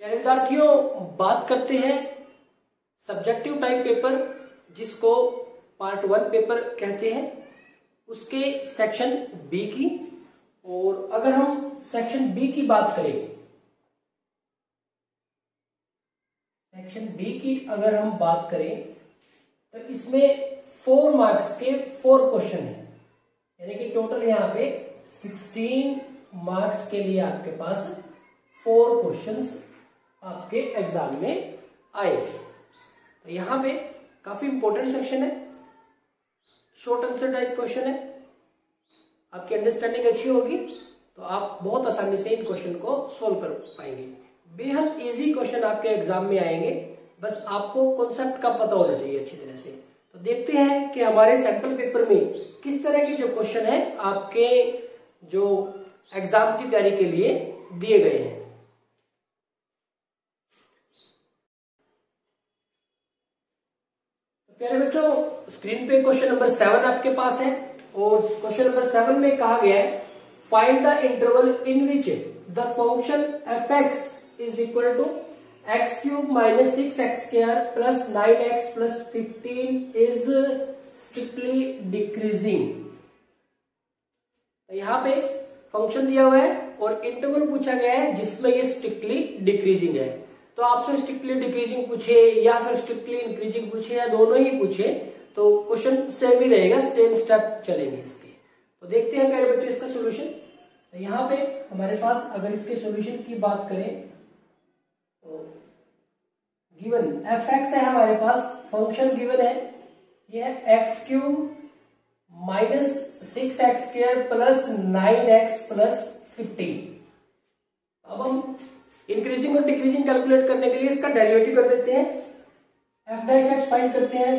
प्यारे विद्यार्थियों, बात करते हैं सब्जेक्टिव टाइप पेपर जिसको पार्ट 1 पेपर कहते हैं, उसके सेक्शन बी की। और अगर हम सेक्शन बी की बात करें, सेक्शन बी की अगर हम बात करें तो इसमें 4 मार्क्स के 4 क्वेश्चन हैं, यानी कि टोटल यहाँ पे 16 मार्क्स के लिए आपके पास 4 क्वेश्चंस आपके एग्जाम में आए। तो यहाँ पे काफी इंपॉर्टेंट सेक्शन है, शॉर्ट आंसर टाइप क्वेश्चन है। आपकी अंडरस्टैंडिंग अच्छी होगी तो आप बहुत आसानी से इन क्वेश्चन को सोल्व कर पाएंगे। बेहद इजी क्वेश्चन आपके एग्जाम में आएंगे, बस आपको कॉन्सेप्ट का पता होना चाहिए अच्छी तरह से। तो देखते हैं कि हमारे सैंपल पेपर में किस तरह के जो क्वेश्चन है आपके जो एग्जाम की तैयारी के लिए दिए गए हैं। प्यारे बच्चों, स्क्रीन पे क्वेश्चन नंबर 7 आपके पास है और क्वेश्चन नंबर 7 में कहा गया है find the interval in which the function f(x) is equal to x cube minus 6x square plus 9x plus 15 is strictly decreasing. यहाँ पे फंक्शन दिया हुआ है और इंटरवल पूछा गया है जिसमें ये स्ट्रिक्टली डिक्रीजिंग है। तो आपसे स्ट्रिक्टली डिक्रीजिंग पूछे या फिर स्ट्रिक्टली इंक्रीजिंग पूछे या दोनों ही पूछे तो क्वेश्चन सेम ही रहेगा, सेम स्टेप चलेंगे इसके। तो देखते हैं प्यारे बच्चों इसका सोल्यूशन। तो यहाँ पे हमारे पास अगर इसके सोल्यूशन की बात करें तो गिवन f(x) है हमारे पास, फंक्शन गिवन है ये है x cube minus 6x square plus 9x plus 15। अब हम इंक्रीजिंग और डिक्रीजिंग कैलकुलेट करने के लिए इसका डेरिवेटिव कर देते हैं। f'(x) फाइंड करते हैं,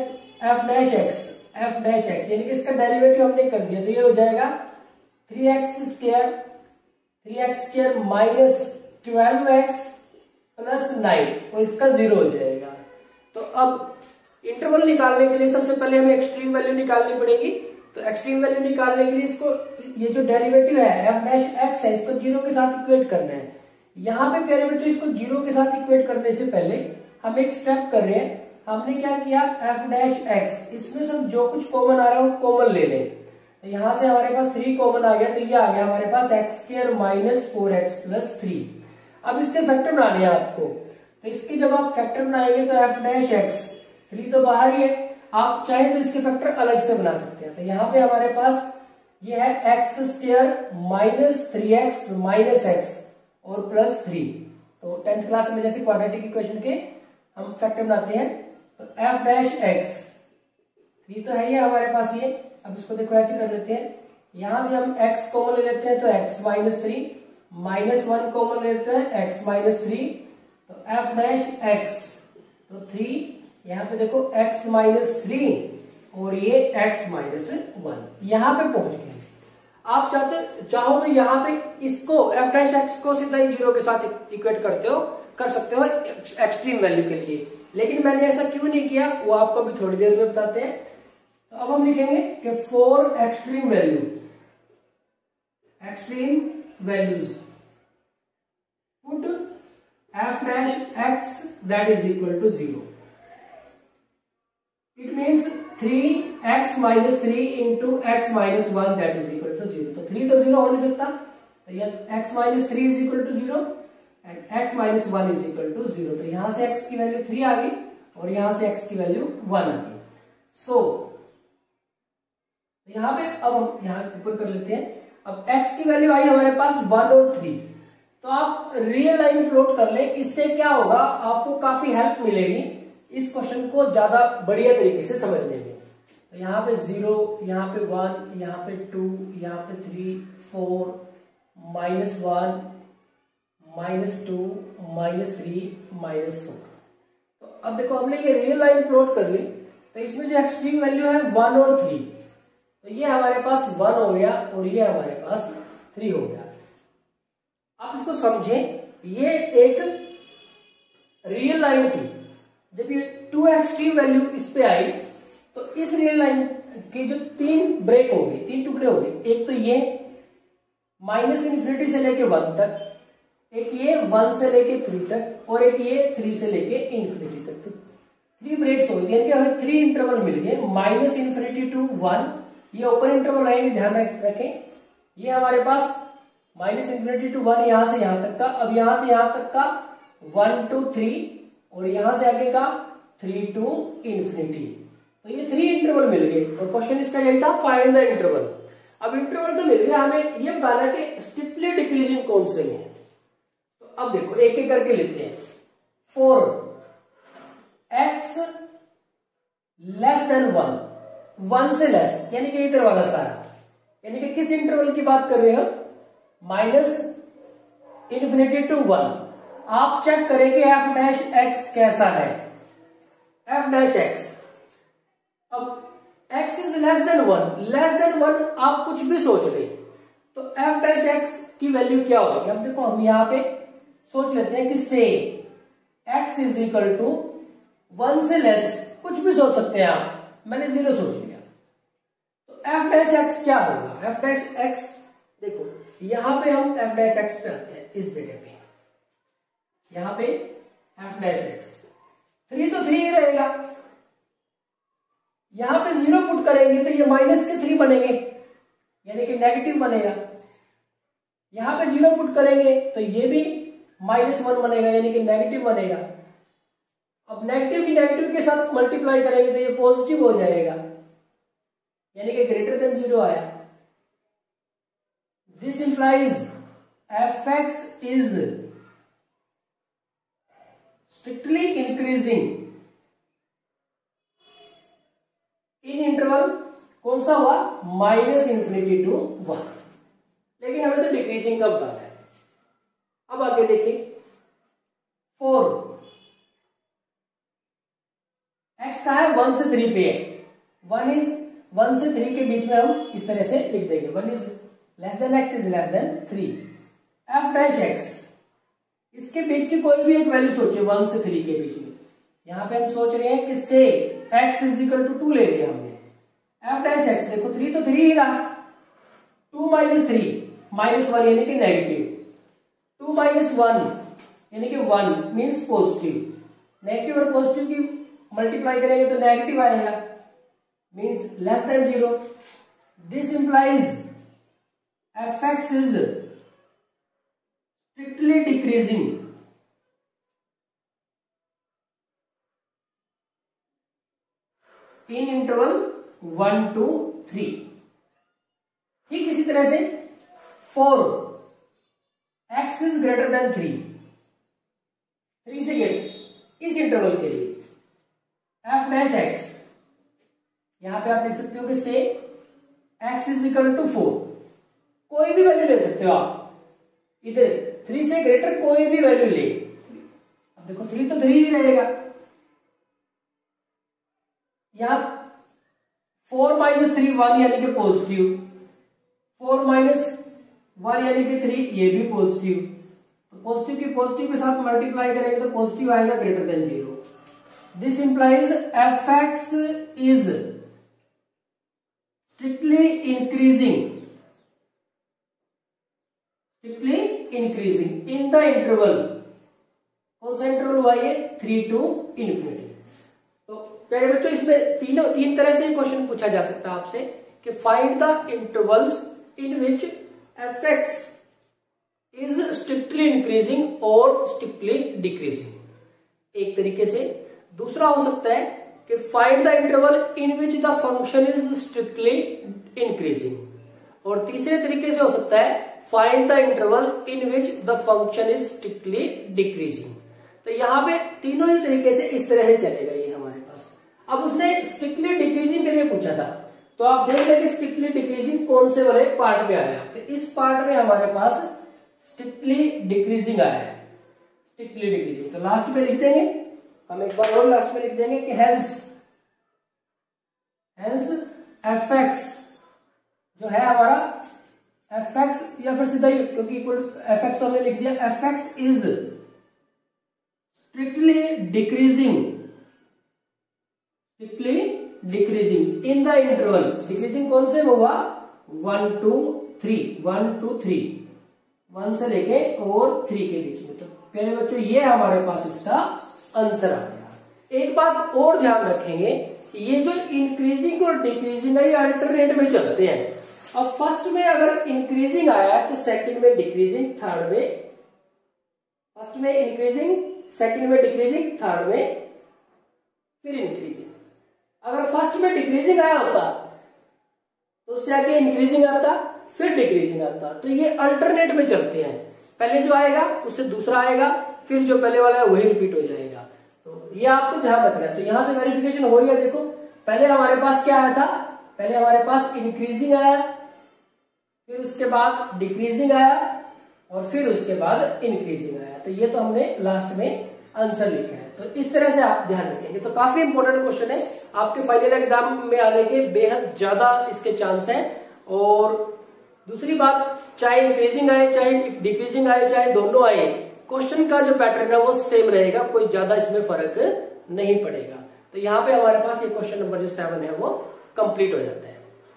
f'(x) यानी कि इसका डेरिवेटिव हमने कर दिया तो ये हो जाएगा 3x square minus 12x plus 9 और इसका 0 हो जाएगा। तो अब इंटरवल निकालने के लिए सबसे पहले हमें एक्सट्रीम वैल्यू निकालनी पड़ेगी। तो एक्सट्रीम वैल्यू निकालने के लिए इसको ये जो डेरिवेटिव है f'(x) है इसको 0 के साथ इक्वेट करना है। यहाँ पे प्यारे बच्चों इसको 0 के साथ इक्वेट करने से पहले हम एक स्टेप कर रहे हैं। हमने क्या किया, f'(x) इसमें सब जो कुछ कॉमन आ रहा है वो कॉमन ले लें। तो यहां से हमारे पास 3 कॉमन आ गया तो ये आ गया हमारे पास x square minus 4x plus 3। अब इसके फैक्टर बनाने हैं आपको, तो इसके जब आप फैक्टर बनाएंगे तो f'(x) 3 तो बाहर ही है, आप चाहे तो इसके फैक्टर अलग से बना सकते हैं। तो यहाँ पे हमारे पास ये है x square minus 3x minus x और प्लस 3। तो 10th क्लास में जैसे क्वाड्रेटिक इक्वेशन के हम फैक्टर बनाते हैं तो f'(x) 3 तो है ये हमारे पास ये। अब इसको देखो ऐसे कर लेते हैं, यहां से हम x कॉमन ले लेते हैं तो x माइनस 3 माइनस 1 कॉमन ले लेते हैं x माइनस 3 तो f'(x) तो 3 यहाँ पे देखो x माइनस 3 और ये x माइनस 1 यहाँ पे पहुंच गए। आप चाहो तो यहाँ पे इसको f'(x) को सीधा ही 0 के साथ इक्वेट कर सकते हो एक्सट्रीम वैल्यू के लिए, लेकिन मैंने ऐसा क्यों नहीं किया वो आपको भी थोड़ी देर में बताते हैं। तो अब हम लिखेंगे कि for extreme values put f'(x) that is equal to 0। It means 3x minus 3 into x minus 1 that is equal to 0। तो 3 तो 0 हो नहीं सकता, तो यह x minus 3 is equal to 0 and x minus 1 is equal to 0। तो यहां से x की वैल्यू 3 आ गई और यहां से x की वैल्यू 1 आ गई। सो यहां पे अब हम यहां ऊपर कर लेते हैं। अब x की वैल्यू आई हमारे पास 1 और 3, तो आप रियल लाइन प्लॉट कर लें। इससे क्या होगा, आपको काफी हेल्प मिलेगी इस क्वेश्चन को ज्यादा बढ़िया तरीके से समझने में। तो यहाँ पे 0, यहाँ पे 1, यहाँ पे 2, यहाँ पे 3, 4, माइनस 1, माइनस 2, माइनस 3, माइनस 4। तो अब देखो हमने ये रियल लाइन प्लॉट कर ली, तो इसमें जो एक्सट्रीम वैल्यू है 1 और 3, तो ये हमारे पास 1 हो गया और ये हमारे पास 3 हो गया। आप इसको समझें, ये एक रियल लाइन थी। जब ये 2 एक्सट्रीम वैल्यू इस पे आई तो इस रियल लाइन के जो 3 ब्रेक हो गए, 3 टुकड़े हो गए। एक तो ये माइनस इन्फिनिटी से लेके 1 तक, एक ये 1 से लेके 3 तक और एक ये 3 से लेके इन्फिनिटी तक। तो 3 ब्रेक्स हो गए, यानी कि हमें 3 इंटरवल मिल गए, -∞ to 1, ये ओपन इंटरवल रहेंगे, ध्यान रखें। ये हमारे पास -∞ to 1 यहां से यहां तक का, अब यहां से यहां तक का 1 to 3 और यहां से आगे का 3 to इन्फिनिटी। तो ये 3 इंटरवल मिल गए और क्वेश्चन इसका यही था, फाइंड द इंटरवल। अब इंटरवल तो मिल गया, हमें ये बताना कि स्ट्रिक्टली डिक्रीजिंग कौन से हैं। तो अब देखो एक एक करके लेते हैं। 4 x लेस देन 1 से लेस, यानी कि इधर वाला सारा, यानी कि किस इंटरवल की बात कर रहे हैं, -∞ to 1। आप चेक करें कि f' कैसा है, f'। अब x इज लेस देन 1, आप कुछ भी सोच रहे तो f' की वैल्यू क्या होगी। अब देखो हम यहां पे सोच लेते हैं कि से x इज इक्वल टू 1 से लेस, कुछ भी सोच सकते हैं आप, मैंने 0 सोच लिया। तो f' क्या होगा, f' देखो यहां पे हम f' पे आते हैं, इस जगह पे, यहां पे f', 3 तो 3 ही रहेगा। यहां पे 0 पुट करेंगे तो ये -3 बनेंगे, यानी कि नेगेटिव बनेगा। यहां पे 0 पुट करेंगे तो ये भी -1 बनेगा, यानी कि नेगेटिव बनेगा। अब नेगेटिव की नेगेटिव के साथ मल्टीप्लाई करेंगे तो ये पॉजिटिव हो जाएगा, यानी कि ग्रेटर देन 0 आया। This implies f(x) is strictly increasing in interval, कौन सा हुआ, -∞ to 1। लेकिन हमें तो डिक्रीजिंग का बताना है। अब आगे देखिए 4 x का है 1 से 3 पे है, 1 से 3 के बीच में हम इस तरह से लिख देंगे, 1 is less than x is less than 3। f'(x) इसके बीच की कोई भी एक वैल्यू सोचिए, 1 से 3 के बीच में। यहां पे हम सोच रहे हैं कि से x इज इक्वल टू 2 ले लिया हमने। f'(x) देखो 3 तो 3 ही रहा, 2 - 3 -1 यानी कि नेगेटिव, 2 - 1 यानी कि 1 मीन्स पॉजिटिव। नेगेटिव और पॉजिटिव की मल्टीप्लाई करेंगे तो नेगेटिव आएगा, means less than 0। This implies f(x) is strictly decreasing in interval 1 to 3। ठीक इसी तरह से 4 x इज ग्रेटर देन 3 से ग्रेटर, इस इंटरवल के लिए f'(x) यहां पे आप लिख सकते हो कि से x इज इक्वल टू 4, कोई भी वैल्यू ले सकते हो आप, इधर 3 से ग्रेटर कोई भी वैल्यू ले। अब देखो 3 तो 3 ही रहेगा, यहां 4 - 3 1 यानी कि पॉजिटिव, 4 - 1 यानी कि 3 ये भी पॉजिटिव। तो पॉजिटिव की पॉजिटिव के साथ मल्टीप्लाई करेंगे तो पॉजिटिव आएगा greater than 0। This implies f(x) is strictly increasing in the interval, कौन सा इंटरवल हुआ ये, 3 to इन्फिनिटी। तो प्यारे बच्चों इसमें तीन तरह से क्वेश्चन पूछा जा सकता है आपसे कि find the intervals in which f(x) is strictly increasing और स्ट्रिक्टली डिक्रीजिंग, एक तरीके से। दूसरा हो सकता है कि find the interval in which the function is strictly increasing, और तीसरे तरीके से हो सकता है find the interval in which the function is strictly decreasing. तो यहां पे तीनों ही तरीके से इस तरह से चलेगा ये हमारे पास। अब उसने स्ट्रिक्टली डिक्रीजिंग के लिए पूछा था, तो आप देख लें कि स्ट्रिक्टली डिक्रीजिंग कौन से वाले पार्ट में आया। तो इस पार्ट में हमारे पास स्ट्रिक्टली डिक्रीजिंग आया है, स्ट्रिक्टली डिक्रीजिंग। तो लास्ट में लिख देंगे हम, एक बार और लास्ट में लिख देंगे कि हेंस f(x) जो है हमारा f(x) या फिर सीधा क्योंकि इक्वल f(x) तो हमने लिख दिया, f(x) is strictly decreasing in the interval. Decreasing कौन से हुआ, 1 to 3, 1 to 3, 1 से लेके और 3 के बीच में। तो पहले बच्चों ये हमारे पास इसका आंसर आ गया। एक बात और ध्यान रखेंगे, ये जो इंक्रीजिंग और डिक्रीजिंग है ये अल्टरनेट में चलते हैं। अब फर्स्ट में अगर इंक्रीजिंग आया तो सेकंड में डिक्रीजिंग, थर्ड में, फर्स्ट में इंक्रीजिंग, सेकंड में डिक्रीजिंग, थर्ड में फिर इंक्रीजिंग। अगर फर्स्ट में डिक्रीजिंग आया होता तो उससे आगे इंक्रीजिंग आता, फिर डिक्रीजिंग आता। तो ये अल्टरनेट में चलते हैं, पहले जो आएगा उससे दूसरा आएगा, फिर जो पहले वाला है वही रिपीट हो जाएगा। तो ये आपको ध्यान रखना है। तो यहां से वेरिफिकेशन हो रही है। देखो पहले हमारे पास क्या आया था, पहले हमारे पास इंक्रीजिंग आया, फिर उसके बाद डिक्रीजिंग आया और फिर उसके बाद इंक्रीजिंग आया। तो ये तो हमने लास्ट में आंसर लिखा है। तो इस तरह से आप ध्यान रखेंगे। तो काफी इंपॉर्टेंट क्वेश्चन है, आपके फाइनल एग्जाम में आने के बेहद ज्यादा इसके चांस हैं। और दूसरी बात, चाहे इंक्रीजिंग आए चाहे डिक्रीजिंग आए चाहे दोनों आए, क्वेश्चन का जो पैटर्न है वो सेम रहेगा, कोई ज्यादा इसमें फर्क नहीं पड़ेगा। तो यहाँ पे हमारे पास ये क्वेश्चन नंबर जो 7 है वो कंप्लीट हो जाता है।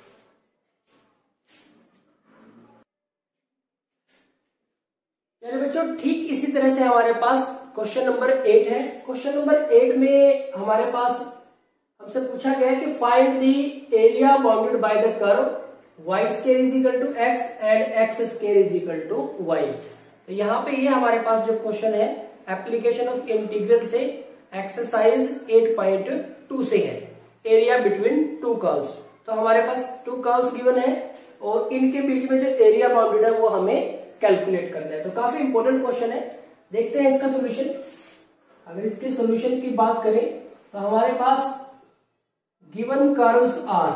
चलिए बच्चों, ठीक इसी तरह से हमारे पास क्वेश्चन नंबर 8 है। क्वेश्चन नंबर 8 में हमारे पास हमसे पूछा गया है कि find the area bounded by the curve y square is equal to x and x square is equal to y। तो यहाँ पे ये हमारे पास जो क्वेश्चन है एप्लीकेशन ऑफ इंटीग्रल से एक्सरसाइज 8.2 से है, एरिया बिटवीन टू कर्व्स। तो हमारे पास 2 कर्व्स गिवन है और इनके बीच में जो एरिया बाउंडेड है वो हमें कैलकुलेट करना है। तो काफी इंपॉर्टेंट क्वेश्चन है, देखते हैं इसका सॉल्यूशन। अगर इसके सॉल्यूशन की बात करें तो हमारे पास गिवन कर्व्स आर,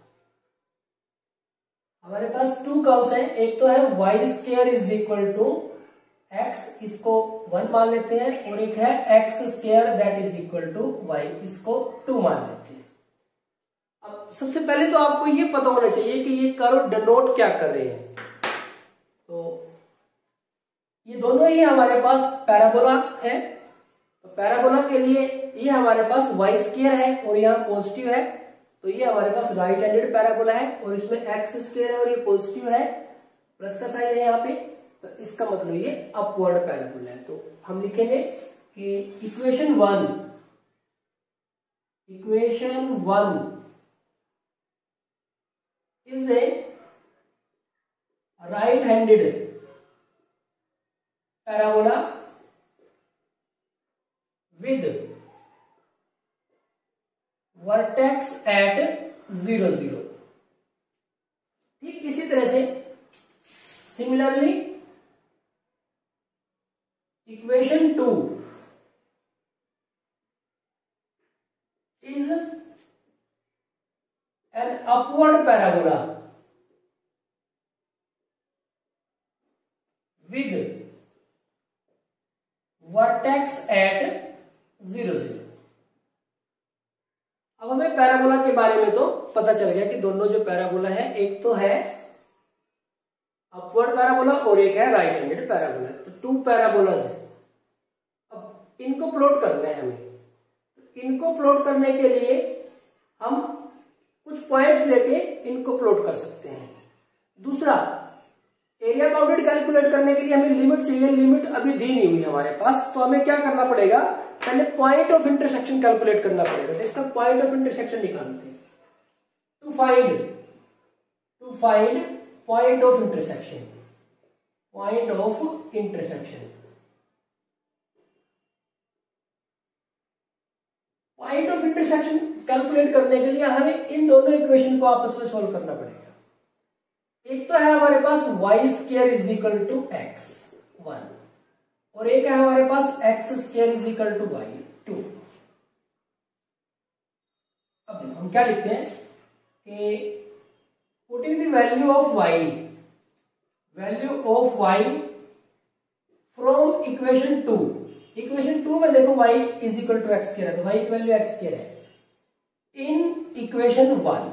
हमारे पास 2 कर्व्स हैं। एक तो है y square is equal to x, इसको 1 मान लेते हैं, और एक है x square that is equal to y, इसको 2 मान लेते हैं। अब सबसे पहले तो आपको ये पता होना चाहिए कि ये कर्व डिनोट क्या कर रहे हैं। तो ये दोनों ही हमारे पास पैराबोला है। तो पैराबोला के लिए ये हमारे पास y स्क्वायर है और यहाँ पॉजिटिव है, तो ये हमारे पास राइट हैंडेड पैराबोला है। और इसमें x स्क्वायर है और ये पॉजिटिव है, प्लस का साइन है यहाँ पे, तो इसका मतलब ये अपवर्ड पैराबोला है। तो हम लिखेंगे कि equation 1 is a right handed parabola with vertex at 0 0। ठीक इसी तरह से similarly equation 2 is an upward parabola with vertex at 0 0। अब हमें पैराबोला के बारे में तो पता चल गया कि दोनों जो पैराबोला है, एक तो है अपवर्ड पैराबोला और एक है राइट हैंडेड पैराबोला। तो 2 पैराबोलाज है। अब इनको प्लॉट करना है हमें। तो इनको प्लॉट करने के लिए हम कुछ पॉइंट्स लेके इनको प्लॉट कर सकते हैं। दूसरा, एरिया बाउंडेड कैलकुलेट करने के लिए हमें लिमिट चाहिए, लिमिट अभी दी नहीं हुई हमारे पास। तो हमें क्या करना पड़ेगा, पहले पॉइंट ऑफ इंटरसेक्शन कैलकुलेट करना पड़ेगा। तो इसका पॉइंट ऑफ इंटरसेक्शन निकालते हैं। To find point of intersection, point of intersection, point of intersection calculate करने के लिए हमें इन दोनों इक्वेशन को आपस में सोल्व करना पड़ेगा। एक तो है हमारे पास y square is equal to x 1 और एक है हमारे पास x square is equal to y 2। अब देखो हम क्या लिखते हैं कि putting the value of y from equation 2। Equation 2 में देखो y is equal to x square है, तो y की वैल्यू x स्क्वायर है। इन इक्वेशन 1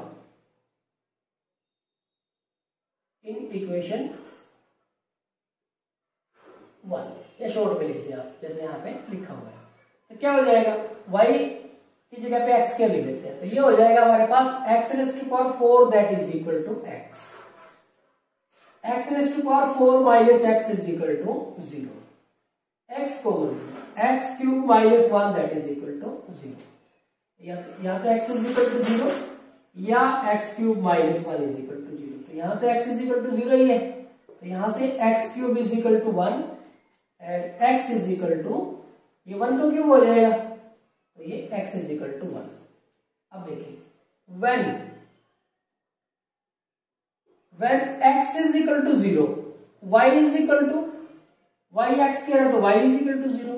या शॉर्ट में लिख दिया आप, जैसे यहाँ पे लिखा हुआ है। तो क्या हो जाएगा, y की जगह पे x स्क्वायर लिख लेते हैं। तो ये हो जाएगा हमारे पास x raised to power 4 that is equal to x। X raise to power 4 minus x is equal to 0, x common, x cube minus 1 that is equal to 0, या तो एक्स इज इक्वल टू 0 या x cube minus 1 is equal to 0। तो यहाँ तो x is equal to 0 ही है, तो यहां से x cube is equal to 1 and x is equal to, ये 1 तो क्यूब हो जाएगा, तो ये एक्स इज इक्वल टू 1। अब देखिए when x is equal to 0, y is equal to, y x कह रहा तो y is equal to 0,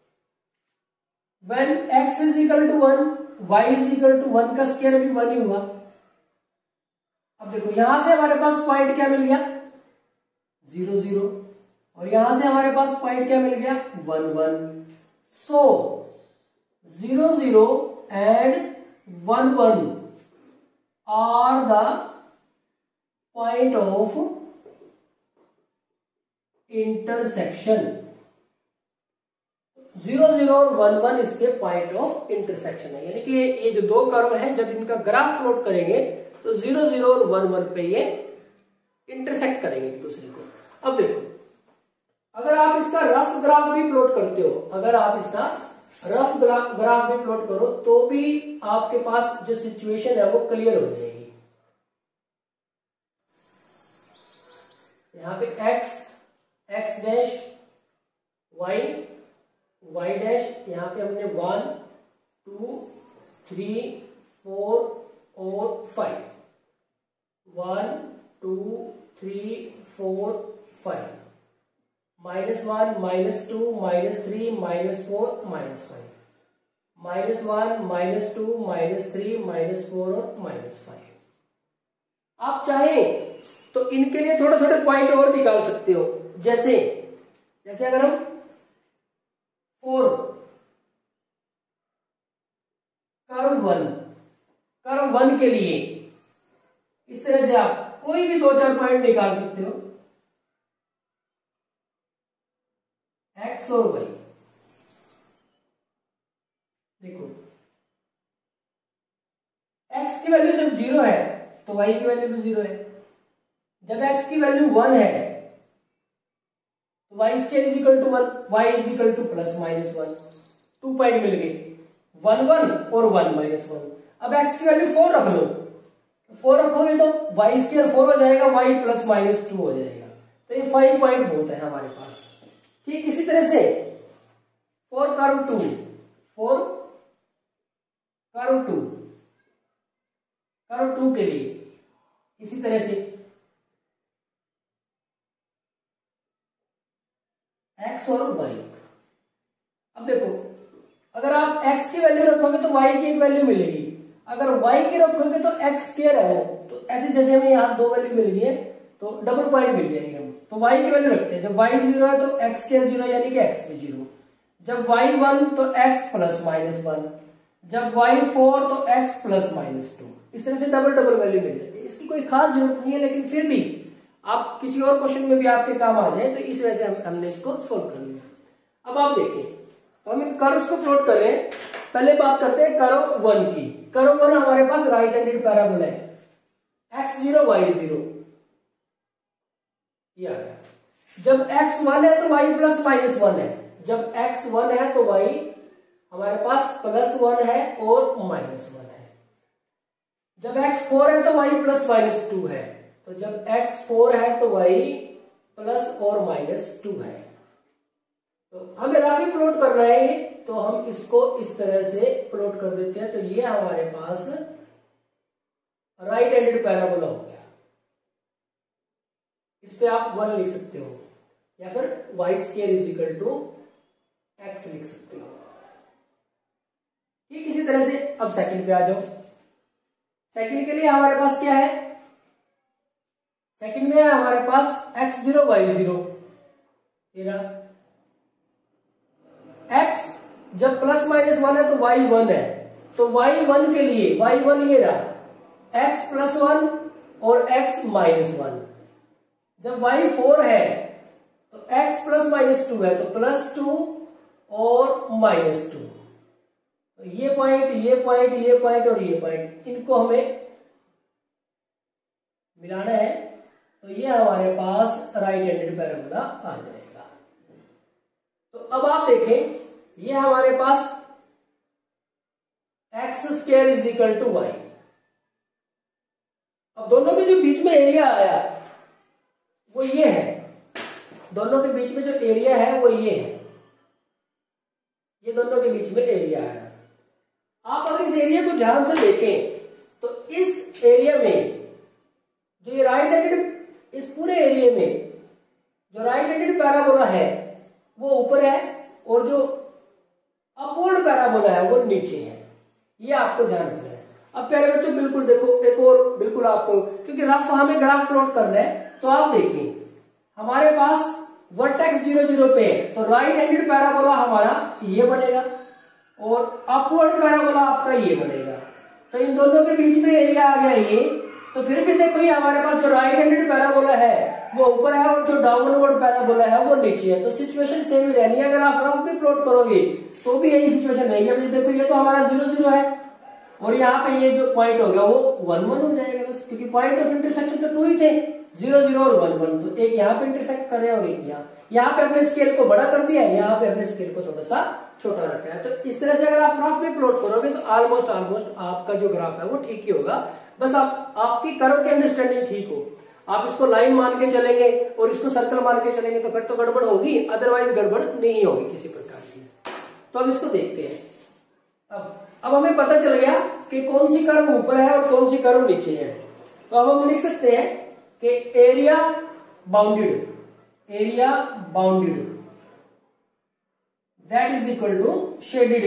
when x is equal to 1, y is equal to 1 का स्क्वायर भी 1 ही हुआ। अब देखो यहां से हमारे पास पॉइंट क्या मिल गया 0 0, और यहां से हमारे पास पॉइंट क्या मिल गया 1 1, सो 0 0 and 1 1 are the point of intersection। 0 0 और 1 1 इसके पॉइंट ऑफ इंटरसेक्शन है, यानी कि ये जो दो कर्व है जब इनका ग्राफ प्लॉट करेंगे तो 0 0 और 1 1 पे ये इंटरसेक्ट करेंगे एक दूसरे को। अब देखो अगर आप इसका रफ ग्राफ भी प्लॉट करते हो, अगर आप इसका रफ ग्राफ भी प्लॉट करो तो भी आपके पास जो सिचुएशन है वो क्लियर हो जाएगी। यहाँ पे x डैश y डैश, यहाँ पे हमने 1 2 3 4 और 5, 1 2 3 4 5, -1 -2 -3 -4 -5, -1 -2 -3 -4 और -5। आप चाहें तो इनके लिए थोड़े थोड़े पॉइंट और निकाल सकते हो, जैसे अगर हम 4 कर्व 1 के लिए इस तरह से आप कोई भी 2-4 पॉइंट निकाल सकते हो, एक्स और वाई। देखो एक्स की वैल्यू जब 0 है तो वाई की वैल्यू भी 0 है, जब x की वैल्यू 1 है तो y square is equal to 1, y is equal to plus minus 1, 2 point मिल गए 1 1 और 1 माइनस 1। अब x की वैल्यू 4 रख लो, 4 रखोगे तो y स्क्वायर 4 हो जाएगा, y प्लस माइनस 2 हो जाएगा, तो ये 5 पॉइंट होता है हमारे पास। ठीक इसी तरह से 4 कर्व 2 के लिए इसी तरह से x और y। अब देखो अगर आप x की वैल्यू रखोगे तो y की एक वैल्यू मिलेगी, अगर y की रखोगे तो x स्क्वायर है, तो ऐसे जैसे हमें यहाँ 2 वैल्यू मिल गई है तो डबल पॉइंट मिल जाएगी, हम तो y की वैल्यू रखते हैं। जब y 0 है तो x स्क्वायर 0 यानी कि x भी 0, जब y 1 तो x प्लस माइनस 1, जब y 4 तो x प्लस माइनस 2, इस तरह से डबल वैल्यू मिल जाती है। इसकी कोई खास जरूरत नहीं है, लेकिन फिर भी आप किसी और क्वेश्चन में भी आपके काम आ जाए तो इस वजह से हमने इसको सोल्व कर लिया। अब आप देखिए तो हम इन कर्व्स को प्लॉट कर रहे हैं। पहले बात करते हैं कर्व 1 की। कर्व 1 हमारे पास राइट हैंडेड पैराबोला है, x0 y0 ये आ गया। जब x1 है तो y प्लस माइनस 1 है, जब x1 है तो y हमारे पास प्लस 1 है और माइनस 1 है, जब x4 है तो y प्लस माइनस 2 है, तो जब x4 है तो y प्लस और माइनस 2 है। तो हमें रफी प्लॉट करना है ये, तो हम इसको इस तरह से प्लॉट कर देते हैं। तो ये हमारे पास राइट हैंडेड पैराबोला हो गया। इस पे आप 1 लिख सकते हो या फिर y square is equal to x लिख सकते हो। ठीक इसी तरह से अब सेकंड पे आ जाओ। सेकंड के लिए हमारे पास क्या है, सेकंड में है हमारे पास x0 y0 ये रहा। x जब प्लस माइनस 1 है तो y 1 है, तो y 1 के लिए y 1 ये रहा, x प्लस 1 और x माइनस 1। जब y 4 है तो x प्लस माइनस 2 है, तो प्लस 2 और माइनस 2। तो ये पॉइंट ये पॉइंट ये पॉइंट और ये पॉइंट, इनको हमें मिलाना है। तो ये हमारे पास राइट हैंडेड पैराबोला आ जाएगा। तो अब आप देखें, ये हमारे पास x square is equal to y. अब दोनों के जो बीच में एरिया आया वो ये है, दोनों के बीच में जो एरिया है वो ये है, ये दोनों के बीच में एरिया आया। आप अगर इस एरिया को ध्यान से देखें तो इस एरिया में जो ये राइट हैंडेड, इस पूरे एरिया में जो राइट हैंडेड पैराबोला है वो ऊपर है और जो अपवर्ड पैराबोला है वो नीचे है। ये आपको ध्यान रखना है। अब प्यारे बच्चों बिल्कुल देखो, एक और बिल्कुल आपको, क्योंकि रफ हमें ग्राफ प्लॉट करना है, तो आप देखिए हमारे पास वर्टेक्स 0 0 पे है, तो राइट हैंडेड पैराबोला हमारा ये बनेगा और अपवर्ड पैराबोला आपका ये बनेगा। तो इन दोनों के बीच में एरिया आ गया ये। तो फिर भी देखो ये हमारे पास जो राइट हैंडेड पैराबोला है वो ऊपर है और जो डाउनवर्ड पैराबोला है वो नीचे है। तो सिचुएशन सेम ही रहनी है। अगर आप रफ भी प्लॉट करोगे तो भी यही सिचुएशन रहेगी। अभी देखो ये तो हमारा 0 0 है और यहाँ पे ये जो पॉइंट हो गया वो 1 1 हो जाएगा बस, क्योंकि पॉइंट ऑफ इंटरसेक्शन तो 2 ही थे, 0 0 और 1 1। तो एक यहाँ पे इंटरसेक्ट कर रहे हैं और एक यहाँ पे अपने स्केल को बड़ा कर दिया है, यहाँ पे अपने स्केल को थोड़ा सा छोटा रखा है। तो इस तरह से अगर आप रफ भी प्लॉट करोगे तो ऑलमोस्ट आपका जो ग्राफ है वो ठीक ही होगा। बस आपकी कर्व की अंडरस्टैंडिंग ठीक हो। आप इसको लाइन मान के चलेंगे और इसको सर्कल मान के चलेंगे तो फिर तो गड़बड़ होगी, अदरवाइज गड़बड़ नहीं होगी किसी प्रकार की। तो अब इसको देखते हैं। अब हमें पता चल गया कि कौन सी कर्व ऊपर है और कौन सी कर्व नीचे है। तो अब हम लिख सकते हैं कि area bounded that is equal to shaded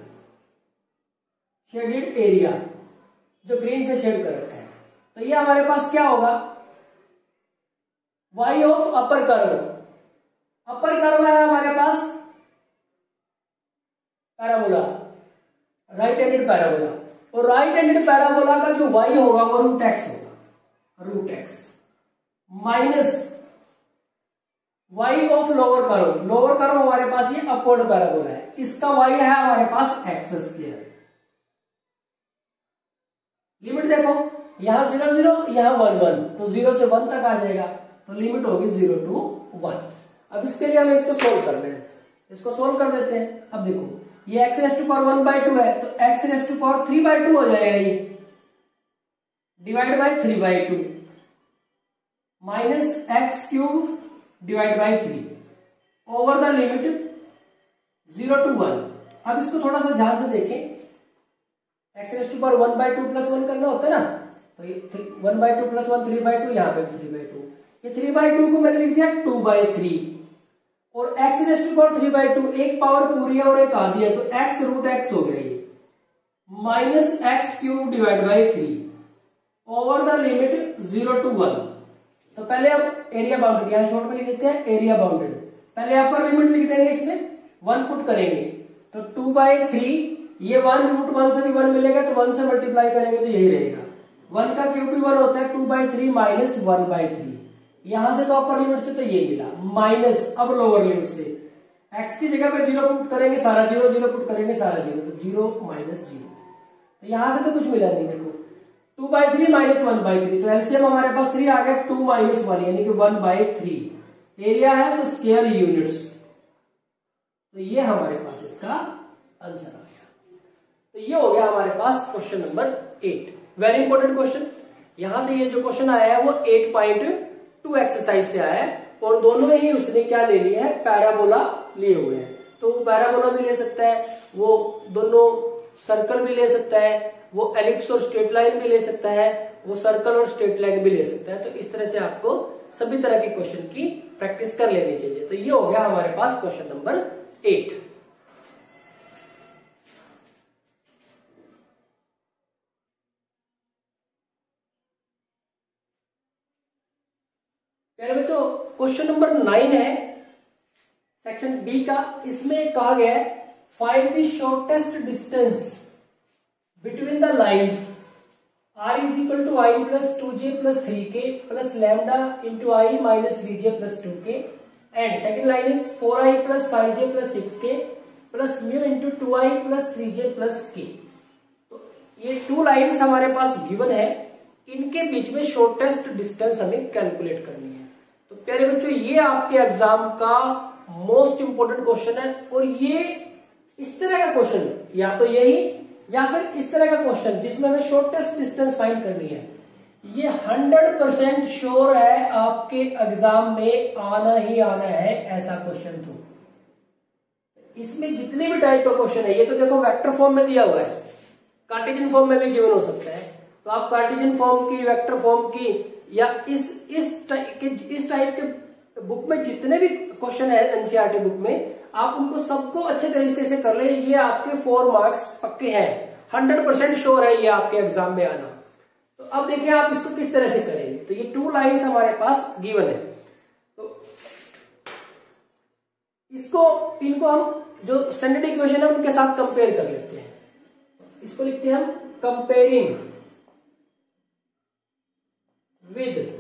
area जो ग्रीन से शेड कर रखा है। तो ये हमारे पास क्या होगा, y ऑफ अपर कर्व है हमारे पास पैराबोला, राइट हैंडेड पैराबोला, और राइट हैंडेड पैराबोला का जो y होगा वो root x minus y of lower curve हमारे पास ये अपवर्ड पैराबोला है, इसका y है हमारे पास एक्स स्क्वायर। लिमिट देखो, यहां 0 0, यहां 1 1, तो 0 से 1 तक आ जाएगा, तो लिमिट होगी 0 to 1। अब इसके लिए हमें इसको सोल्व करना है, इसको सोल्व कर देते हैं। अब देखो ये x रेज़ टू पावर 1/2 है, तो x रेज़ टू पावर 3/2 हो जाएगा, ये divide by 3/2 minus x cube divide by 3 over the limit 0 to 1। अब इसको थोड़ा सा ध्यान से देखें, x raise to power 1/2 plus 1 करना होता है ना, तो ये 1/2 प्लस 1 3/2, यहाँ पे 3/2, ये 3/2 को मैंने लिख दिया 2/3 और x रेज़ टू पावर 3/2 एक पावर पूरी है और एक आधी है, तो x रूट x हो गया ये minus x cube divide by 3 over the limit 0 to 1। तो पहले अब एरिया बाउंडेड, यहां शॉर्ट में लिख देते हैं एरिया बाउंडेड। पहले अपर लिमिट लिख देंगे, इसमें 1 पुट करेंगे तो 2/3, ये 1 रूट 1 से भी 1 मिलेगा तो 1 से मल्टीप्लाई करेंगे तो यही रहेगा, 1 का क्यूब भी 1 होता है, 2/3 माइनस 1/3। यहां से तो अपर लिमिट से तो ये मिला माइनस, अब लोअर लिमिट से x की जगह पे 0 पुट करेंगे, सारा 0 0 पुट करेंगे, सारा 0, तो 0 माइनस 0। तो यहां से तो कुछ मिला नहीं, देखो 2/3 माइनस 1/3, तो एलसीएम हमारे पास 3 आ गया, 2 माइनस 1 यानी कि 1/3 एरिया है तो स्क्वायर यूनिट्स। तो ये हमारे पास इसका आंसर आ गया। तो ये हो गया हमारे पास question number 8। Very important question. यहां से ये जो क्वेश्चन आया है वो 8.2 एक्सरसाइज से आया है और दोनों में ही उसने क्या ले लिया है, पैराबोला लिए हुए हैं। तो वो पैराबोला भी ले सकता है, वो दोनों सर्कल भी ले सकता है, वो एलिप्स और स्ट्रेट लाइन भी ले सकता है, वो सर्कल और स्ट्रेट लाइन भी ले सकता है। तो इस तरह से आपको सभी तरह के क्वेश्चन की प्रैक्टिस कर लेनी चाहिए। तो ये हो गया हमारे पास क्वेश्चन नंबर 8। प्यारे बच्चों, क्वेश्चन नंबर 9 है सेक्शन बी का। इसमें कहा गया है find the shortest distance between the lines r is equal to i plus 2j plus 3k plus lambda into i minus 3j plus 2k and second line is 4i plus 5j plus 6k plus mu into 2i plus 3j plus k। तो ये 2 lines हमारे पास given है। इनके बीच में shortest distance हमें calculate करनी है। तो प्यारे बच्चों, ये आपके एग्जाम का मोस्ट इंपोर्टेंट क्वेश्चन है। और ये इस तरह का क्वेश्चन, या तो यही या फिर इस तरह का क्वेश्चन जिसमें हमें शॉर्टेस्ट डिस्टेंस फाइंड करनी है, ये 100% श्योर है आपके एग्जाम में आना ही आना है ऐसा क्वेश्चन। तो इसमें जितने भी टाइप का क्वेश्चन है, ये तो देखो वेक्टर फॉर्म में दिया हुआ है, कार्टेशियन फॉर्म में भी गिवन हो सकता है। तो आप कार्टेशियन फॉर्म की, वेक्टर फॉर्म की, या इस टाइप के बुक में जितने भी क्वेश्चन है एनसीईआरटी बुक में, आप उनको सबको अच्छे तरीके से कर ले। ये आपके 4 मार्क्स पक्के हैं, 100% श्योर है ये आपके एग्जाम में आना। तो अब देखिए आप इसको किस तरह से करेंगे। तो ये 2 लाइंस हमारे पास गिवन है, तो इनको हम जो स्टैंडर्ड इक्वेशन है उनके साथ कंपेयर कर लेते हैं। इसको लिखते हैं हम comparing with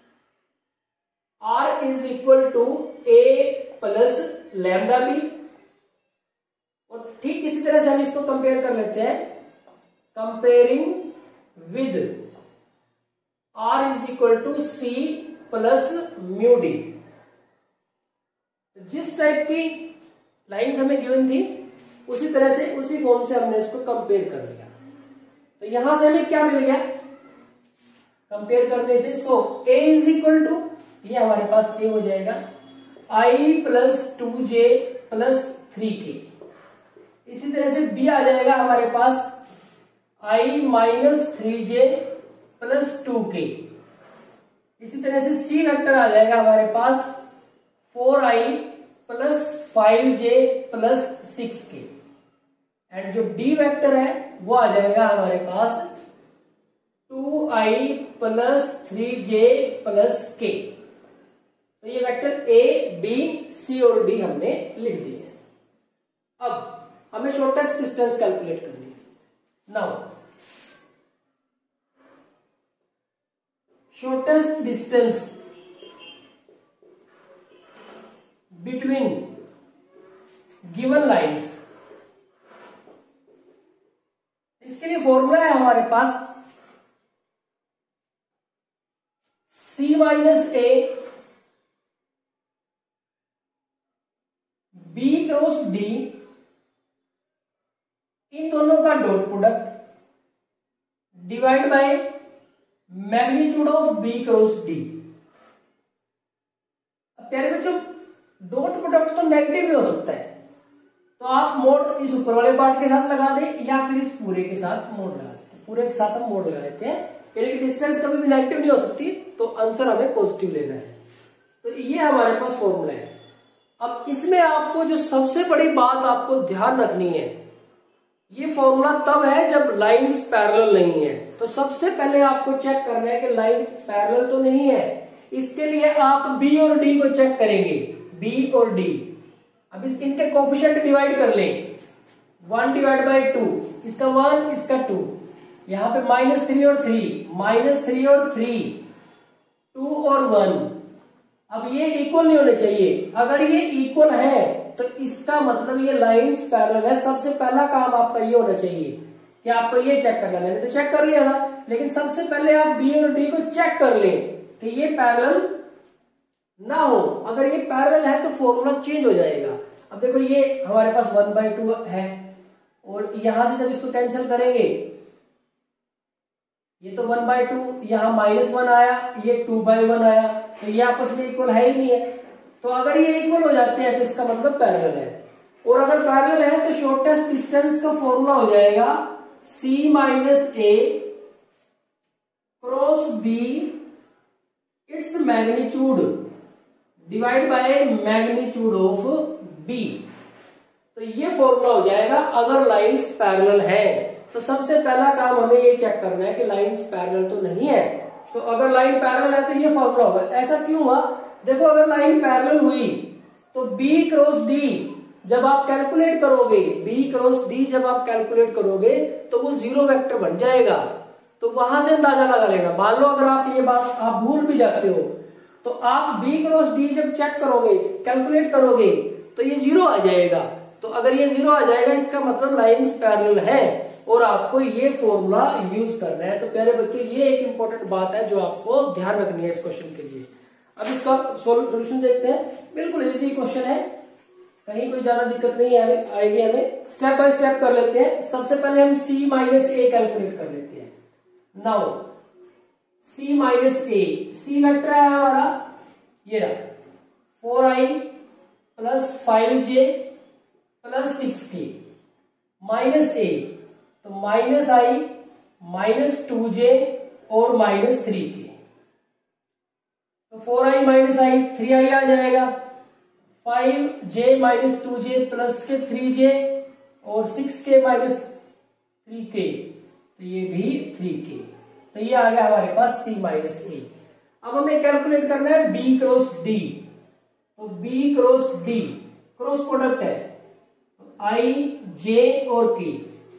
R is equal to A plus lambda B. और ठीक इसी तरह से हम इसको कंपेयर कर लेते हैं, comparing with R is equal to C plus mu D. जिस टाइप की लाइन्स हमें गिवन थी उसी तरह से, उसी फॉर्म से हमने इसको कंपेयर कर लिया। तो यहां से हमें क्या मिल गया कंपेयर करने से? So A is equal to, ये हमारे पास A हो जाएगा, I plus 2J plus 3K। इसी तरह से B आ जाएगा हमारे पास I minus 3J plus 2K। इसी तरह से C वेक्टर आ जाएगा हमारे पास 4I plus 5J plus 6K। And जो D वेक्टर है वो आ जाएगा हमारे पास 2I plus 3J plus K। तो ये वेक्टर A, B, C और D हमने लिख दिए। अब हमें शॉर्टेस्ट डिस्टेंस कैलकुलेट करनी है। Now shortest distance between given lines, इसके लिए फॉर्मूला है हमारे पास C minus A B cross D, इन दोनों का dot product divide by magnitude of B cross D। अब प्यारे बच्चों, डॉट प्रोडक्ट तो नेगेटिव भी हो सकता है, तो आप मोड इस ऊपर वाले पार्ट के साथ लगा दें या फिर इस पूरे के साथ मोड लगा देते हैं। पूरे के साथ हम मोड लगा देते हैं, यानी कि डिस्टेंस कभी भी नेगेटिव नहीं हो सकती, तो आंसर हमें पॉजिटिव लेना है। तो ये हमारे पास फॉर्मूला है। अब इसमें आपको जो सबसे बड़ी बात आपको ध्यान रखनी है, ये फॉर्मूला तब है जब लाइंस पैरेलल नहीं है। तो सबसे पहले आपको चेक करना है कि लाइन पैरेलल तो नहीं है। इसके लिए आप B और D को चेक करेंगे, B और D। अब इनके कोएफिशिएंट डिवाइड कर लें, 1 डिवाइड बाई 2, इसका 1 इसका 2, यहां पे -3 और 3, -3 और 3, 2 और 1। अब ये इक्वल नहीं होने चाहिए। अगर ये इक्वल है तो इसका मतलब ये लाइंस पैरेलल है। सबसे पहला काम आपका ये होना चाहिए कि आपको ये चेक करना। मैंने तो चेक कर लिया था, लेकिन सबसे पहले आप B और D को चेक कर लें कि ये पैरेलल ना हो। अगर ये पैरेलल है तो फॉर्मूला चेंज हो जाएगा। अब देखो ये हमारे पास 1/2 है, और यहां से जब इसको कैंसिल करेंगे, ये तो 1/2, यहां -1 आया, ये 2/1 आया, तो ये आपस में इक्वल है ही नहीं है। तो अगर ये इक्वल हो जाते हैं तो इसका मतलब पैरेलल है। और अगर पैरेलल है तो शॉर्टेस्ट डिस्टेंस का फॉर्मूला हो जाएगा C minus A cross B its magnitude divide by magnitude of B। तो ये फॉर्मूला हो जाएगा अगर लाइंस पैरेलल है। तो सबसे पहला काम हमें ये चेक करना है कि लाइंस पैरेलल तो नहीं है। तो अगर लाइन पैरेलल है तो ये फॉर्मूला होगा। ऐसा क्यों हुआ? देखो, अगर लाइन पैरेलल हुई तो B क्रॉस D जब आप कैलकुलेट करोगे, B क्रॉस D जब आप कैलकुलेट करोगे तो वो 0 वेक्टर बन जाएगा। तो वहां से अंदाजा लगा लेना। मान लो अगर आप ये बात आप भूल भी जाते हो तो आप B क्रॉस D जब चेक करोगे, कैलकुलेट करोगे, तो ये 0 आ जाएगा। तो अगर ये 0 आ जाएगा इसका मतलब लाइंस पैरेलल है। और आपको ये फॉर्मूला यूज करना है। तो प्यारे बच्चों ये एक इंपॉर्टेंट बात है जो आपको ध्यान रखनी है इस क्वेश्चन के लिए। अब इसका सोल्यूशन देखते हैं। बिल्कुल इजी क्वेश्चन है, कहीं कोई ज्यादा दिक्कत नहीं आएगी हमें। स्टेप बाय स्टेप कर लेते हैं। सबसे पहले हम c माइनस ए कैलकुलेट कर लेते हैं। Now c minus A, C vector है हमारा ये रहा 4i plus 5j plus 6k minus ए, तो माइनस i माइनस 2j और माइनस 3k। तो 4i माइनस i 3i आ जाएगा, 5j माइनस 2j प्लस के 3j और 6k माइनस 3k, तो ये भी 3k। तो ये आ गया हमारे पास c माइनस ए। अब हमें कैलकुलेट करना है b क्रॉस d। तो b cross d cross product है, तो i j और k।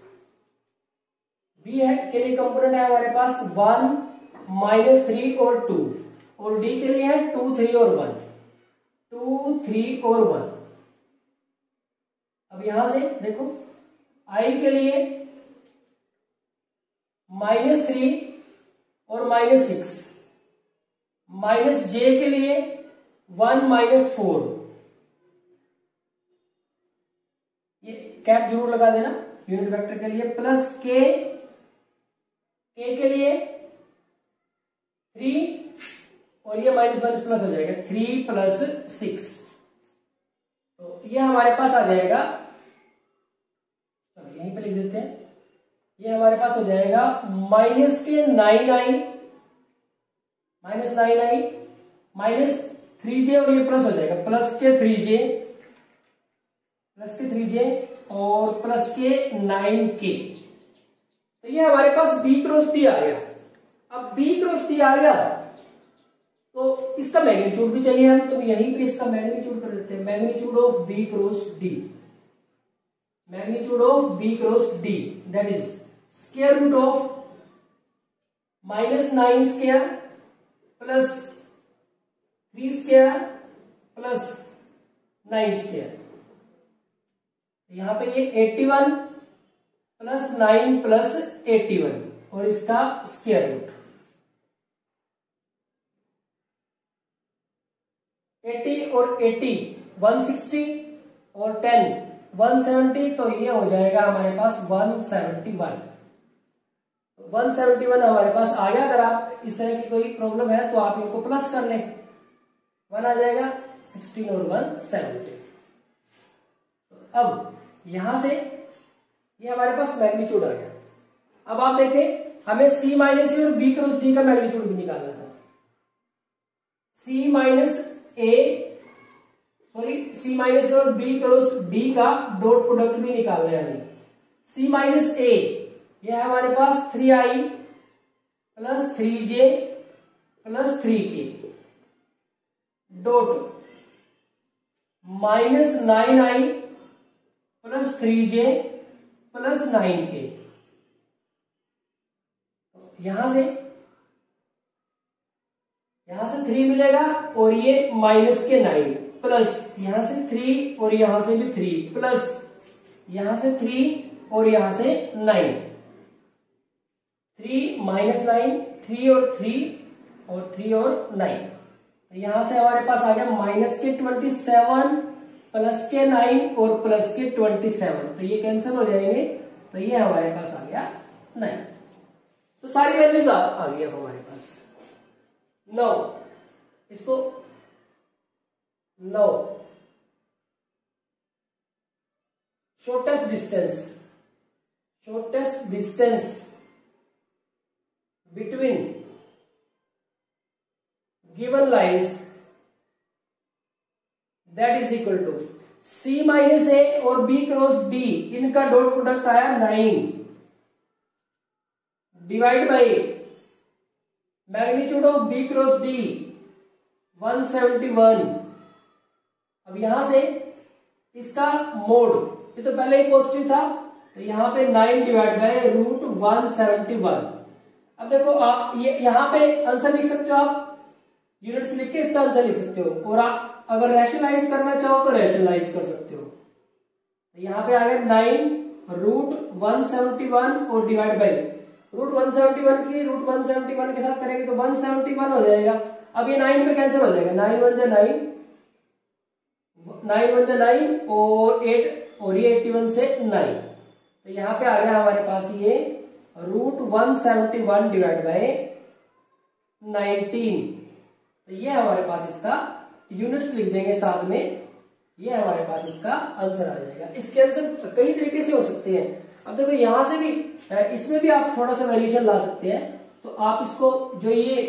b है के लिए कंपोनेंट है हमारे पास 1 माइनस 3 और 2, और d के लिए है 2 3 और 1, 2 3 और 1। अब यहां से देखो i के लिए माइनस 3 और माइनस 6, माइनस j के लिए 1 माइनस 4, ये कैप जरूर लगा देना यूनिट वेक्टर के लिए, प्लस k के लिए 3 और ये माइनस माइनस प्लस हो जाएगा 3 प्लस 6। तो ये हमारे पास आ जाएगा, चलो यहीं पे लिख देते हैं, ये हमारे पास हो जाएगा माइनस के 9i माइनस 3j और ये प्लस हो जाएगा प्लस के 3j और प्लस के 9k। तो ये हमारे पास b क्रॉस d आ गया। अब b क्रॉस d आ गया तो इसका मैग्नीट्यूड भी चाहिए हम, तो यहीं पे इसका मैग्नीट्यूड कर देते हैं। Magnitude of b cross d, magnitude of b cross d that is square root of minus 9 square plus 3 square plus 9 square. यहां पे ये 81 प्लस 9 प्लस 81 और इसका स्क्वायर रूट 80 और 80 160 और 10 170, तो ये हो जाएगा हमारे पास 171। 171 हमारे पास आ गया। अगर आप इस तरह की कोई प्रॉब्लम है तो आप इनको प्लस कर लें, 1 आ जाएगा 16 और 170। अब यहां से ये हमारे पास मैग्नीट्यूड आ गया। अब आप देखें हमें c माइनस ए और b क्रॉस d का मैग्नीट्यूड भी निकालना था। c माइनस ए और b क्रॉस d का डॉट प्रोडक्ट भी निकालना है हमें। c माइनस ए ये है हमारे पास 3i plus 3j plus 3k dot minus 9i plus 3j plus 9k। यहां से 3 मिलेगा और ये माइनस के 9 प्लस यहां से 3 और यहां से भी 3 प्लस यहां से 3 और यहां से 9, 3 माइनस 9 3 और 3 और 3 और 9। तो यहां से हमारे पास आ गया माइनस के 27 प्लस के 9 और प्लस के 27, तो ये कैंसिल हो जाएंगे। तो ये हमारे पास आ गया 9। तो सारी वैल्यूज आ गई अब हमारे पास। 9 इसको 9 shortest distance between given lines that is equal to c minus A और b क्रॉस d, इनका डॉट प्रोडक्ट आया 9 divide by magnitude of b cross d 171। अब यहां से इसका मोड, ये तो पहले ही पॉजिटिव था, तो यहां पे 9 डिवाइड बाई रूट 171। अब देखो आप ये यहां पे आंसर लिख सकते हो, आप यूनिट्स लिख के इसका आंसर लिख सकते हो, और आप अगर रैशनलाइज करना चाहो तो रैशनलाइज कर सकते हो। तो यहां पे आ गया 9 √171 और डिवाइड बाई √171 की √171 के साथ करेंगे तो 171 हो जाएगा। अब ये 9 पे कैंसिल हो जाएगा, 9 1 जा 9, 9 1 जा 9 और 8 और ये 81 से 9, तो यहाँ पे आ गया हमारे पास ये √171 डिवाइड बाई 19। तो ये हमारे पास इसका यूनिट्स लिख देंगे साथ में, ये हमारे पास इसका आंसर आ जाएगा। इसके आंसर कई तरीके से हो सकते हैं। अब देखो यहां से भी, इसमें भी आप थोड़ा सा वेरिएशन ला सकते हैं। तो आप इसको जो ये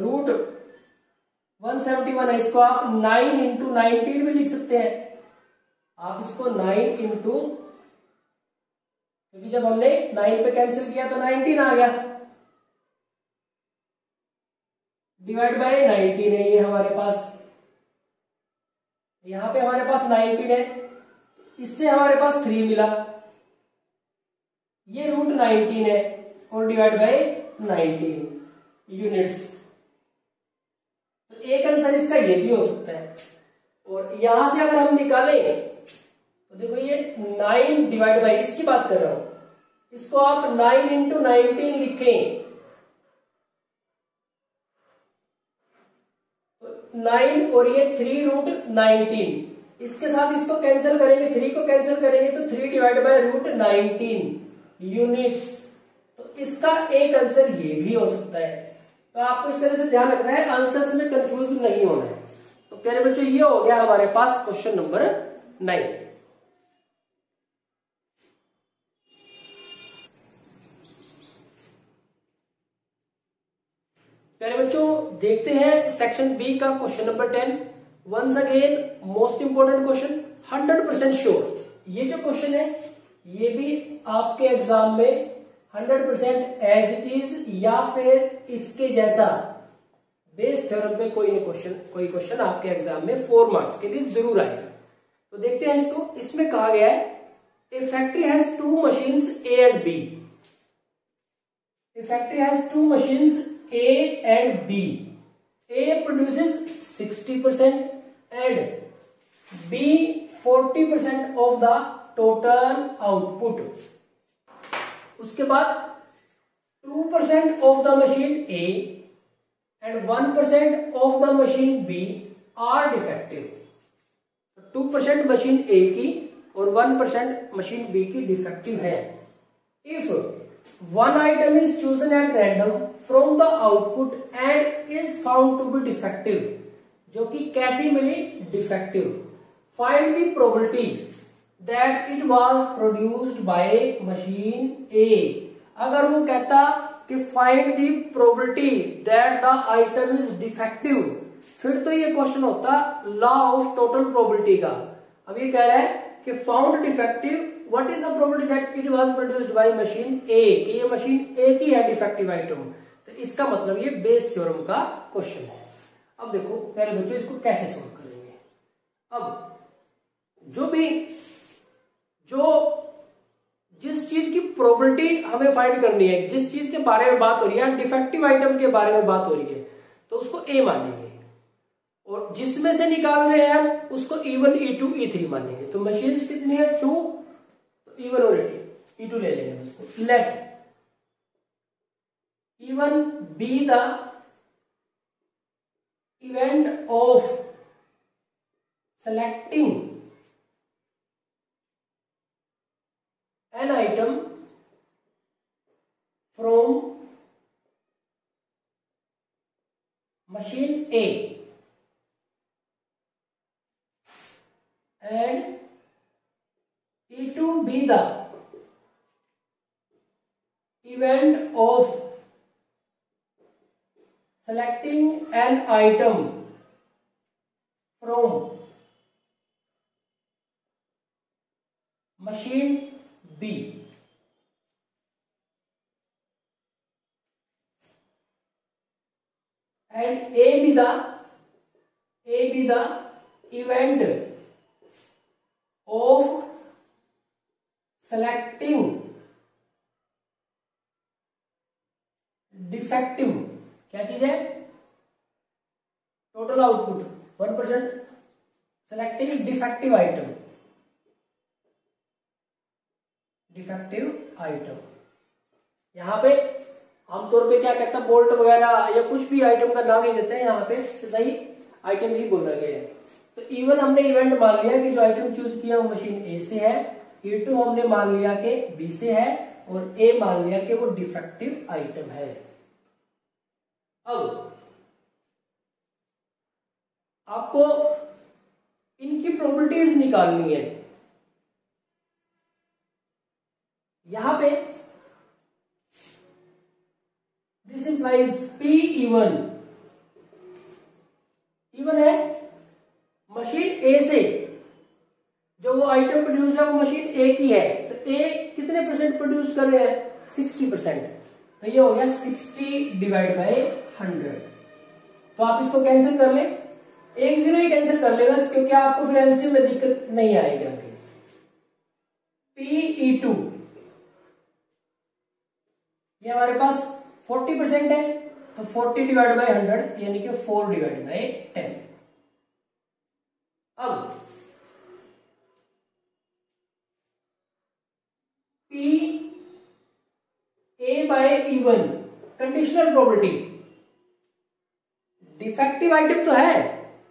√171 है इसको आप 9 × 19 भी लिख सकते हैं। आप इसको 9 इंटू, क्योंकि जब हमने 9 पे कैंसिल किया तो 19 आ गया, डिवाइड बाय 19 है ये हमारे पास। यहां पे हमारे पास 19 है, इससे हमारे पास 3 मिला, ये √19 है और डिवाइड बाय 19 यूनिट्स। तो एक आंसर इसका ये भी हो सकता है। और यहां से अगर हम निकालें तो देखो ये 9 डिवाइड बाय, इसकी बात कर रहा हूं, इसको आप 9 × 19 लिखें, 9 और ये 3√19, इसके साथ इसको कैंसिल करेंगे, 3 को कैंसिल करेंगे तो 3 डिवाइड बाय √19 यूनिट्स। तो इसका एक आंसर ये भी हो सकता है। तो आपको इस तरह से ध्यान रखना है, आंसर्स में कंफ्यूज नहीं होना है। तो प्यारे बच्चों ये हो गया हमारे पास क्वेश्चन नंबर 9। प्यारे बच्चों देखते हैं सेक्शन बी का question number 10। Once again most important question, 100% sure ये जो क्वेश्चन है ये भी आपके एग्जाम में 100% एज इट इज या फिर इसके जैसा बेस थ्योरम पे कोई क्वेश्चन आपके एग्जाम में 4 मार्क्स के लिए जरूर आएगा। तो देखते हैं इसको। इसमें कहा गया है a factory has 2 machines A and B. A factory has 2 machines A and B. A produces 60% and B 40% of the total output. उसके बाद 2% of the machine A and 1% of the machine B are defective. 2% machine A की और 1% machine B की defective है। If one item is chosen at random from the output and is found to be defective, जो कि कैसी मिली, defective, find the probability that it was produced by machine A। अगर वो कहता कि find the probability that the item is defective, फिर तो ये क्वेश्चन होता लॉ ऑफ टोटल प्रोबेबिलिटी का। अब ये कह रहा है कि found defective, what is the probability that it was produced by machine A, कि ये मशीन ए की है डिफेक्टिव आइटम। तो इसका मतलब ये बेस थ्योरम का क्वेश्चन है। अब देखो पहले बच्चों इसको कैसे सोल्व करेंगे। अब जिस चीज की प्रोबेबिलिटी हमें फाइंड करनी है, जिस चीज के बारे में बात हो रही है, डिफेक्टिव आइटम के बारे में बात हो रही है, तो उसको ए मानेंगे, और जिसमें से निकाल रहे हैं हम उसको E1 E2 E3 मानेंगे। तो मशीन कितनी है, 2, तो E1 और E2 ले लेंगे उसको। Let E1 be the event of selecting an item from machine A and E2 be the event of selecting an item from machine B, and A be the event of selecting defective, क्या चीज है, total output 1%, selecting defective item, defective item. यहां पे आमतौर पे क्या कहता है, बोल्ट वगैरह या कुछ भी आइटम का नाम नहीं देते हैं, यहाँ पे सीधा ही आइटम ही बोला गया है। तो E1 हमने इवेंट मान लिया कि जो आइटम चूज किया वो मशीन ए से है, E2 हमने मान लिया कि बी से है, और ए मान लिया कि वो डिफेक्टिव आइटम है। अब आपको इनकी प्रॉपर्टीज निकालनी है। यहां पे दिस इंप्लाइज P E1 है मशीन ए से, जो वो आइटम प्रोड्यूस है वो मशीन ए की है, तो ए कितने परसेंट प्रोड्यूस कर रहे हैं, 60%। तो ये हो गया 60 डिवाइड बाय 100। तो आप इसको कैंसिल कर ले, एक जीरो ही कैंसिल कर लेगा क्योंकि आपको फिर एलसीएम में दिक्कत नहीं आएगी आगे। PE2 ये हमारे पास 40% है, तो 40 डिवाइड बाय 100 यानी कि 4 डिवाइड बाय 10। अब PA by E1 conditional property, defective item तो है,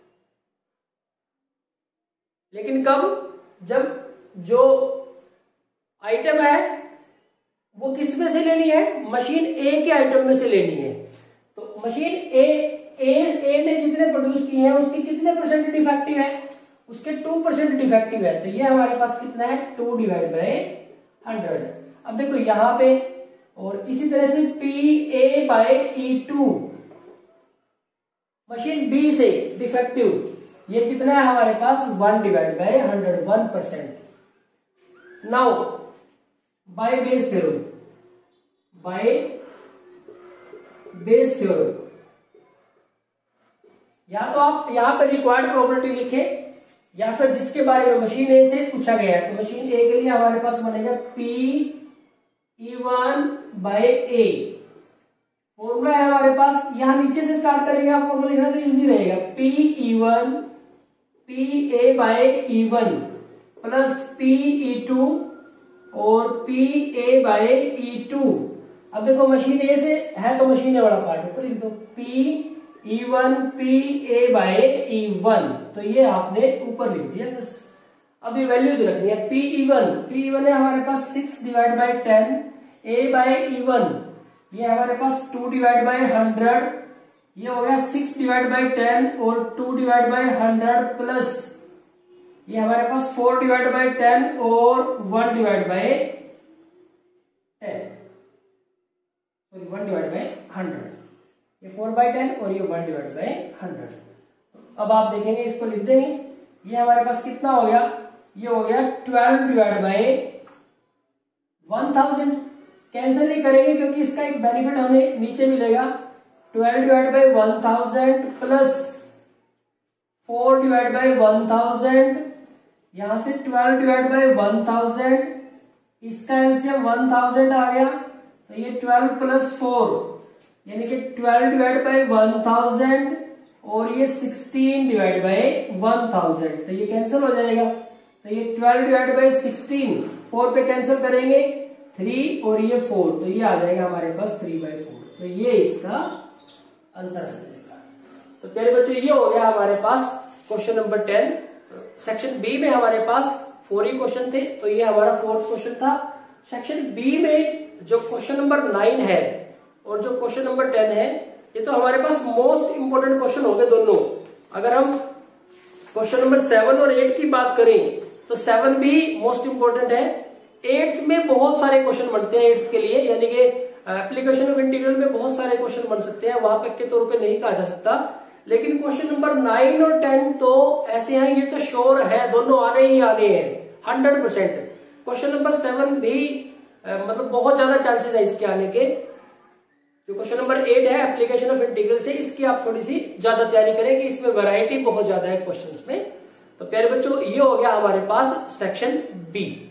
लेकिन कब, जब जो आइटम है वो किस में से लेनी है, मशीन ए के आइटम में से लेनी है। तो मशीन ए ने जितने प्रोड्यूस किए हैं उसके कितने परसेंट डिफेक्टिव है, उसके 2% डिफेक्टिव है। तो ये हमारे पास कितना है, 2 डिवाइड बाय 100। अब देखो यहां पे, और इसी तरह से PA by E2 machine B से डिफेक्टिव, ये कितना है हमारे पास, 1 divide by 100, 1%। Now by Bayes theorem, या तो आप यहां पर रिक्वायर्ड प्रॉपर्टी लिखे, या फिर जिसके बारे में मशीन ए से पूछा गया है, तो मशीन ए के लिए हमारे पास बनेगा PE1 बाय ए। फॉर्मूला है हमारे पास, यहां नीचे से स्टार्ट करेंगे, आप फॉर्मूला लिखना तो इजी रहेगा। PE1 PA by E1 plus PE2 और PA बाय E2। अब देखो मशीन ए से है तो मशीन ए वाला पार्ट ऊपर लिख दो, PE1 PA बाय E1, तो ये आपने ऊपर लिख दिया बस। अब ये वैल्यूज रखनी है। PE1 है हमारे पास 6 divide by 10, A by E1 ये हमारे पास 2 डिवाइड बाय 100, ये हो गया 6 डिवाइड बाय 10 और 2 डिवाइड बाय 100 प्लस ये हमारे पास 4 डिवाइड बाय 10 और 1 divide by 10, sorry 1 divide by 100, ये 4 बाय 10 और ये 1 डिवाइड बाय 100। अब आप देखेंगे, इसको लिख देंगे, ये हमारे पास कितना हो गया, ये हो गया 12 डिवाइड बाय 1000। कैंसिल नहीं करेंगे क्योंकि इसका एक बेनिफिट हमें नीचे मिलेगा। 12 divide by 1000 plus 4 divide by 1000, यहां से 12 डिवाइड बाय 1000, इसका एलसीएम 1000 आ गया, तो ये 12 प्लस 4 यानी कि 12 डिवाइड बाय 1000 और ये 16 डिवाइड बाय 1000, तो ये कैंसिल हो जाएगा। तो ये 12 डिवाइड बाय 16, 4 पे कैंसिल करेंगे 3 और ये 4, तो ये आ जाएगा हमारे पास 3/4, तो ये इसका आंसर आ जाएगा। तो प्यारे बच्चों, ये हो गया हमारे पास क्वेश्चन नंबर 10। सेक्शन बी में हमारे पास 4 ही क्वेश्चन थे, तो ये हमारा 4th क्वेश्चन था। सेक्शन बी में जो क्वेश्चन नंबर 9 है और जो क्वेश्चन नंबर 10 है, ये तो हमारे पास मोस्ट इंपोर्टेंट क्वेश्चन हो गए दोनों। अगर हम क्वेश्चन नंबर 7 और 8 की बात करें तो 7 भी मोस्ट इंपोर्टेंट है। 8th में बहुत सारे क्वेश्चन बनते हैं 8th के लिए, यानी कि एप्लीकेशन ऑफ इंटीग्रल में बहुत सारे क्वेश्चन बन सकते हैं, वहां तक के तौर पे नहीं कहा जा सकता। लेकिन क्वेश्चन नंबर 9 और 10 तो ऐसे हैं, ये तो श्योर है, दोनों आने ही आने हैं 100%। क्वेश्चन नंबर 7 भी मतलब बहुत ज्यादा चांसेस है इसके आने के। जो क्वेश्चन नंबर 8 है एप्लीकेशन ऑफ इंटीग्रल से, इसकी आप थोड़ी सी ज्यादा तैयारी करें कि इसमें वैरायटी बहुत ज्यादा है क्वेश्चंस में। तो प्यारे बच्चों, ये हो गया हमारे पास सेक्शन बी।